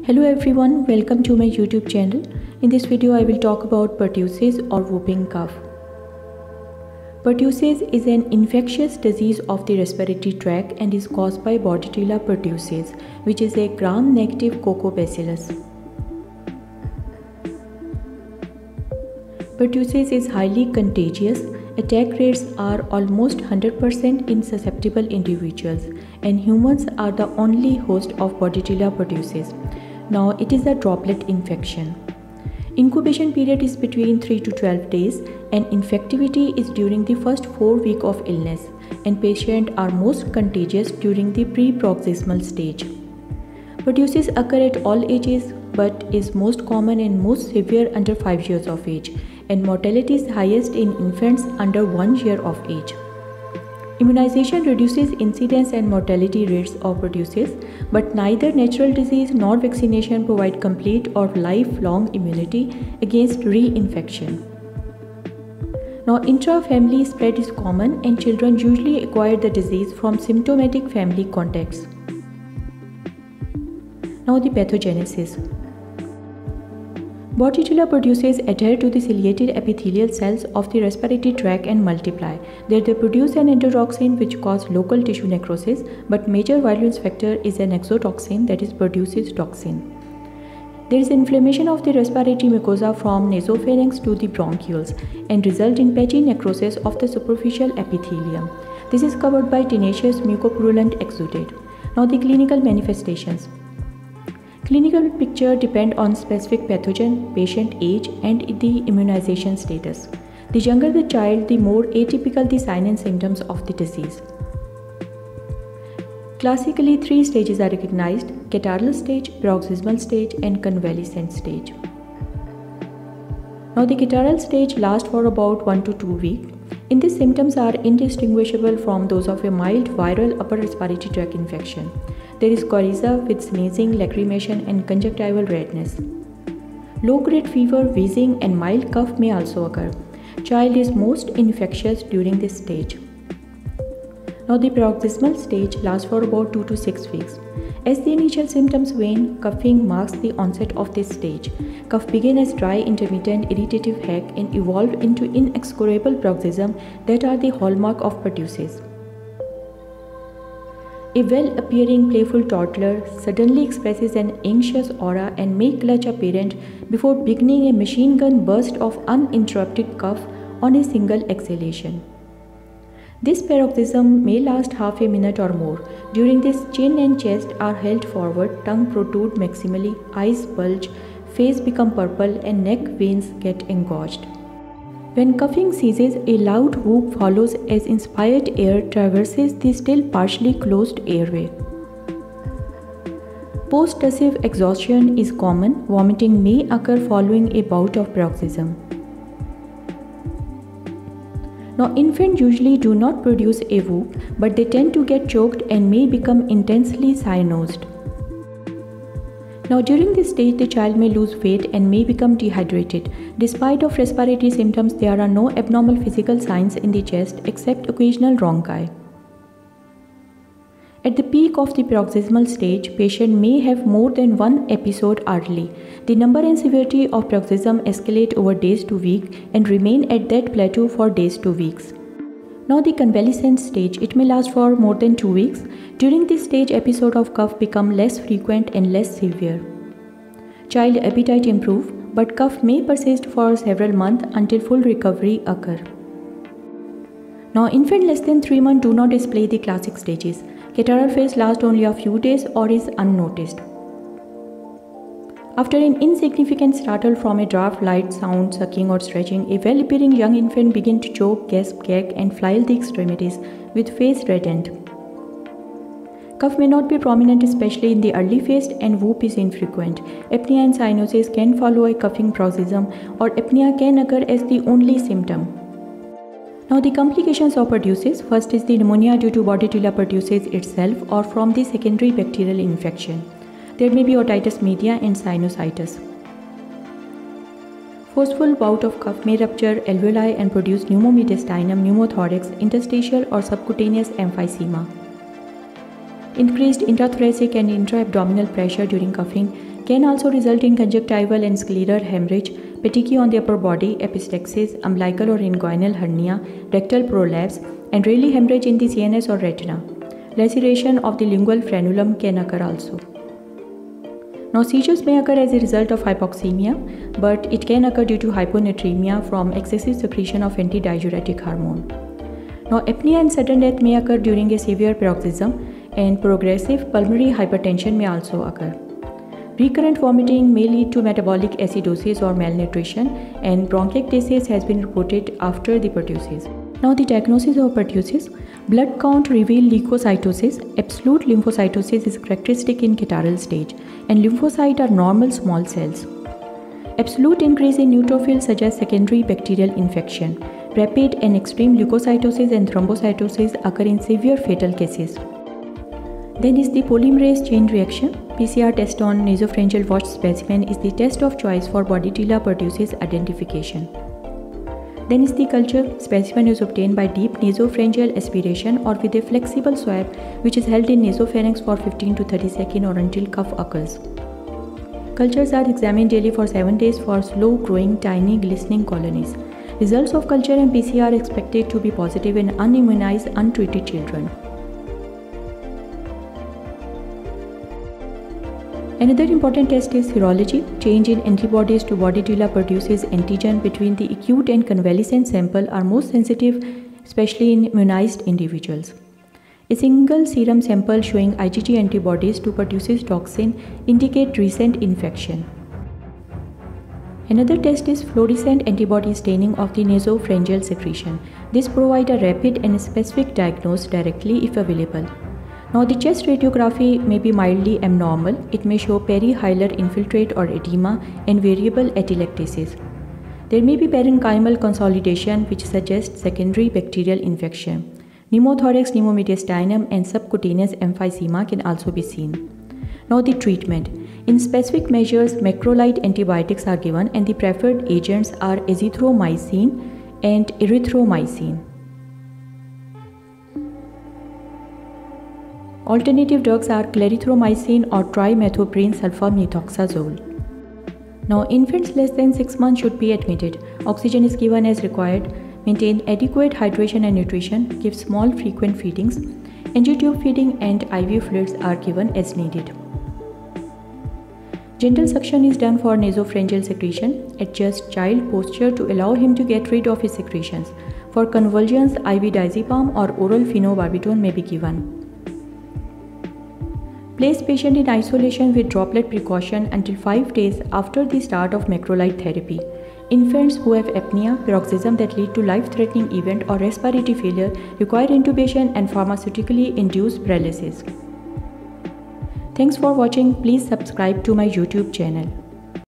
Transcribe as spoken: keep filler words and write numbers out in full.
Hello everyone, welcome to my YouTube channel. In this video I will talk about pertussis or whooping cough. Pertussis is an infectious disease of the respiratory tract and is caused by Bordetella pertussis, which is a gram-negative coccobacillus. Pertussis is highly contagious. Attack rates are almost one hundred percent in susceptible individuals, and humans are the only host of Bordetella pertussis. Now, it is a droplet infection. Incubation period is between three to twelve days, and infectivity is during the first four weeks of illness, and patients are most contagious during the pre-paroxysmal stage. Pertussis occur at all ages but is most common and most severe under five years of age, and mortality is highest in infants under one year of age. Immunization reduces incidence and mortality rates of pertussis, but neither natural disease nor vaccination provide complete or lifelong immunity against reinfection. Now, intra-family spread is common, and children usually acquire the disease from symptomatic family contacts. Now, the pathogenesis. Bordetella pertussis adhere to the ciliated epithelial cells of the respiratory tract and multiply. There they produce an enterotoxin which causes local tissue necrosis, but major virulence factor is an exotoxin, that is pertussis toxin. There is inflammation of the respiratory mucosa from nasopharynx to the bronchioles and result in patchy necrosis of the superficial epithelium. This is covered by tenacious mucopurulent exudate. Now, the clinical manifestations. Clinical picture depend on specific pathogen, patient age, and the immunization status. The younger the child, the more atypical the signs and symptoms of the disease. Classically, three stages are recognized: catarrhal stage, paroxysmal stage, and convalescent stage. Now, the catarrhal stage lasts for about one to two weeks. In this, symptoms are indistinguishable from those of a mild viral upper respiratory tract infection. There is coryza with sneezing, lacrimation, and conjunctival redness. Low-grade fever, wheezing, and mild cough may also occur. Child is most infectious during this stage. Now, the paroxysmal stage lasts for about two to six weeks. As the initial symptoms wane, coughing marks the onset of this stage. Cough begins as dry, intermittent, irritative hack and evolve into inexorable paroxysm that are the hallmark of pertussis. A well-appearing playful toddler suddenly expresses an anxious aura and may clutch a parent before beginning a machine gun burst of uninterrupted cough on a single exhalation. This paroxysm may last half a minute or more. During this, chin and chest are held forward, tongue protrude maximally, eyes bulge, face become purple, and neck veins get engorged. When coughing ceases, a loud whoop follows as inspired air traverses the still partially closed airway. Post-tussive exhaustion is common. Vomiting may occur following a bout of paroxysm. Now, infants usually do not produce a whoop, but they tend to get choked and may become intensely cyanosed. Now, during this stage, the child may lose weight and may become dehydrated. Despite of respiratory symptoms, there are no abnormal physical signs in the chest except occasional rhonchi. At the peak of the paroxysmal stage, patient may have more than one episode hourly. The number and severity of paroxysm escalate over days to weeks and remain at that plateau for days to weeks. Now, the convalescent stage, it may last for more than two weeks. During this stage, episode of cough become less frequent and less severe. Child appetite improve, but cough may persist for several months until full recovery occur. Now, infant less than three months do not display the classic stages. Catarrhal phase lasts only a few days or is unnoticed. After an insignificant startle from a draft, light sound, sucking or stretching, a well-appearing young infant begins to choke, gasp, gag and flail the extremities with face reddened. Cough may not be prominent, especially in the early phase, and whoop is infrequent. Apnea and cyanosis can follow a coughing paroxysm, or apnea can occur as the only symptom. Now, the complications of pertussis. First is the pneumonia due to Bordetella pertussis itself or from the secondary bacterial infection. There may be otitis media and sinusitis. Forceful bout of cough may rupture alveoli and produce pneumomediastinum, pneumothorax, interstitial or subcutaneous emphysema. Increased intrathoracic and intra-abdominal pressure during coughing can also result in conjunctival and scleral hemorrhage, petechiae on the upper body, epistaxis, umbilical or inguinal hernia, rectal prolapse, and rarely hemorrhage in the C N S or retina. Laceration of the lingual frenulum can occur also. Now, seizures may occur as a result of hypoxemia, but it can occur due to hyponatremia from excessive secretion of antidiuretic hormone. Now, apnea and sudden death may occur during a severe paroxysm, and progressive pulmonary hypertension may also occur. Recurrent vomiting may lead to metabolic acidosis or malnutrition, and bronchiectasis has been reported after the pertussis. Now, the diagnosis of pertussis. Blood count reveal leukocytosis. Absolute lymphocytosis is characteristic in catarrhal stage, and lymphocytes are normal small cells. Absolute increase in neutrophils suggests secondary bacterial infection. Rapid and extreme leukocytosis and thrombocytosis occur in severe fatal cases. Then is the polymerase chain reaction. P C R test on nasopharyngeal washed specimen is the test of choice for Bordetella pertussis identification. Then is the culture. Specimen is obtained by deep nasopharyngeal aspiration or with a flexible swab which is held in nasopharynx for fifteen to thirty seconds or until cough occurs. Cultures are examined daily for seven days for slow growing tiny glistening colonies. Results of culture and P C R are expected to be positive in unimmunized, untreated children. Another important test is serology. Change in antibodies to Bordetella pertussis antigen between the acute and convalescent sample are most sensitive, especially in immunized individuals. A single serum sample showing IgG antibodies to pertussis toxin indicate recent infection. Another test is fluorescent antibody staining of the nasopharyngeal secretion. This provides a rapid and specific diagnosis directly if available. Now, the chest radiography may be mildly abnormal. It may show perihilar infiltrate or edema and variable atelectasis. There may be parenchymal consolidation which suggests secondary bacterial infection. Pneumothorax, pneumomediastinum and subcutaneous emphysema can also be seen. Now, the treatment. In specific measures, macrolide antibiotics are given and the preferred agents are azithromycin and erythromycin. Alternative drugs are clarithromycin or trimethoprim sulfamethoxazole. Now, infants less than six months should be admitted. Oxygen is given as required. Maintain adequate hydration and nutrition. Give small frequent feedings. Angiotube feeding and I V fluids are given as needed. Gentle suction is done for nasopharyngeal secretion. Adjust child posture to allow him to get rid of his secretions. For convulsions, I V diazepam or oral phenobarbital may be given. Place patient in isolation with droplet precaution until five days after the start of macrolide therapy. Infants who have apnea, paroxysm that lead to life-threatening event or respiratory failure require intubation and pharmaceutically induced paralysis. Thanks for watching. Please subscribe to my YouTube channel.